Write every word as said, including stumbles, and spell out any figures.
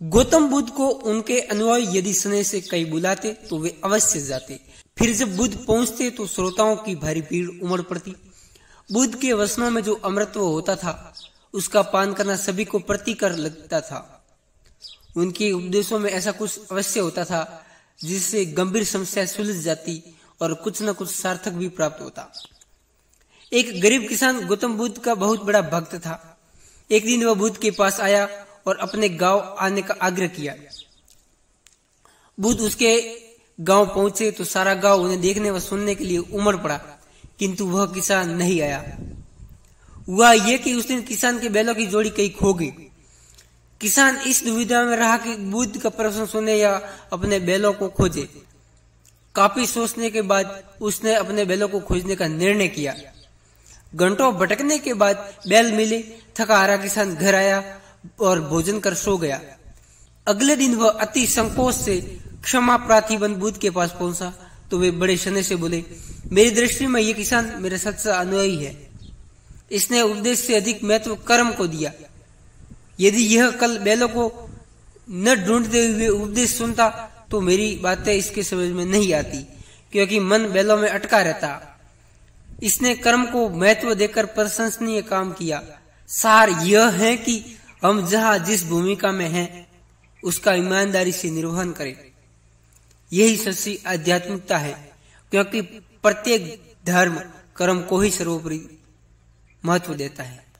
गौतम बुद्ध को उनके अनुयायी यदि स्नेह से कहीं बुलाते तो वे अवश्य जाते। फिर जब बुद्ध पहुंचते तो श्रोताओं की भारी भीड़ उमड़ पड़ती। बुद्ध के वचनों में जो अमृतत्व होता था उसका पान करना सभी को प्रतिकर लगता था। उनके उपदेशों में ऐसा कुछ अवश्य होता था जिससे गंभीर समस्या सुलझ जाती और कुछ न कुछ सार्थक भी प्राप्त होता। एक गरीब किसान गौतम बुद्ध का बहुत बड़ा भक्त था। एक दिन वह बुद्ध के पास आया और अपने गांव आने का आग्रह किया। बुद्ध उसके गांव पहुंचे तो सारा गांव उन्हें देखने व सुनने के लिए उमड़ पड़ा, किंतु वह किसान नहीं आया। हुआ यह कि उस दिन किसान के बैलों की जोड़ी कहीं खो गई। किसान इस दुविधा में रहा कि बुद्ध का प्रवचन सुने या अपने बैलों को खोजे। काफी सोचने के बाद उसने अपने बैलों को खोजने का निर्णय किया। घंटों भटकने के बाद बैल मिले। थका हारा किसान घर आया और भोजन कर सो गया। अगले दिन वह अति संकोच से क्षमा प्रार्थी बन बुद्ध के पास पहुंचा तो वे बड़े स्नेह से बोले, मेरी दृष्टि में यह किसान मेरा सच्चा अनुयायी है। इसने उपदेश से अधिक महत्व कर्म को दिया। यदि यह कल बैलों को न ढूंढते हुए उपदेश सुनता तो मेरी बातें इसके समझ में नहीं आती, क्योंकि मन बैलों में अटका रहता। इसने कर्म को महत्व देकर प्रशंसनीय काम किया। सार यह है कि हम जहां जिस भूमिका में हैं उसका ईमानदारी से निर्वहन करें। यही सच्ची आध्यात्मिकता है, क्योंकि प्रत्येक धर्म कर्म को ही सर्वोपरि महत्व देता है।